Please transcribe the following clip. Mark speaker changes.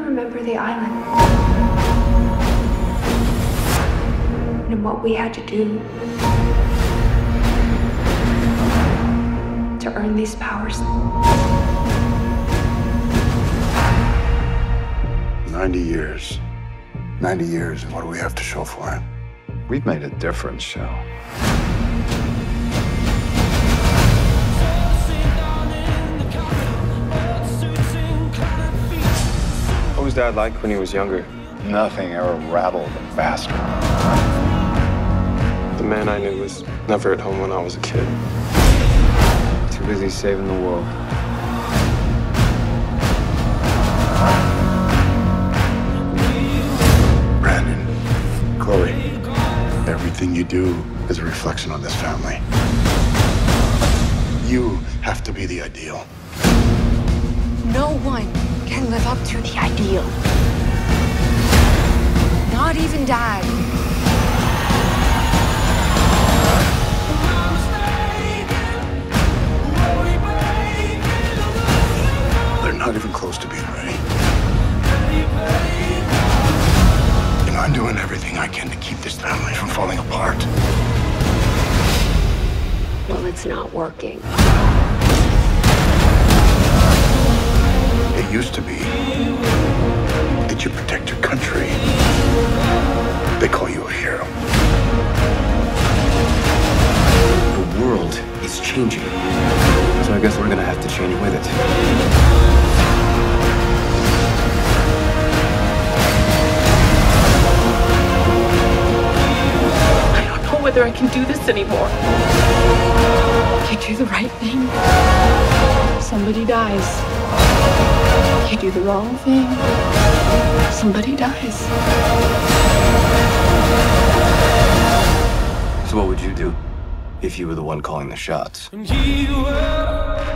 Speaker 1: remember the island and what we had to do to earn these powers.
Speaker 2: 90 years. 90 years, and what do we have to show for it?
Speaker 3: We've made a difference, Shell.
Speaker 4: What was Dad like when he was younger?
Speaker 3: Nothing ever rattled him faster.
Speaker 4: The man I knew was never at home when I was a kid. Too busy saving the world.
Speaker 2: Brandon, Chloe, everything you do is a reflection on this family. You have to be the ideal.
Speaker 5: No one can live up to the ideal. Not even Dad.
Speaker 2: They're not even close to being ready. And I'm doing everything I can to keep this family from falling apart.
Speaker 1: Well, it's not working.
Speaker 2: It used to be that you protect your country. They call you a hero.
Speaker 4: The world is changing. So I guess we're gonna have to change with it.
Speaker 6: I don't know whether I can do this anymore. You do the right thing, somebody dies. You do the wrong thing, somebody dies.
Speaker 4: So what would you do if you were the one calling the shots?
Speaker 7: And here you were.